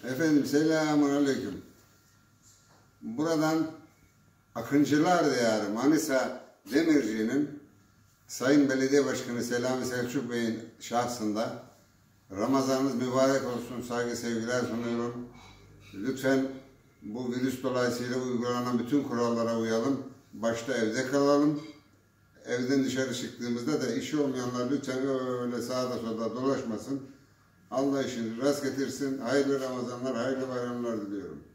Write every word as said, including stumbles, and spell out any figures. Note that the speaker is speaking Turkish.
Efendim selamun aleyküm. Buradan Akıncılar Diyarı Manisa Demirci'nin Sayın Belediye Başkanı Selami Selçuk Bey'in şahsında Ramazanınız mübarek olsun, saygı sevgiler sunuyorum. Lütfen bu virüs dolayısıyla uygulanan bütün kurallara uyalım. Başta evde kalalım. Evden dışarı çıktığımızda da işi olmayanlar lütfen öyle sağda solda dolaşmasın. Allah işini rast getirsin. Hayırlı Ramazanlar, hayırlı bayramlar diliyorum.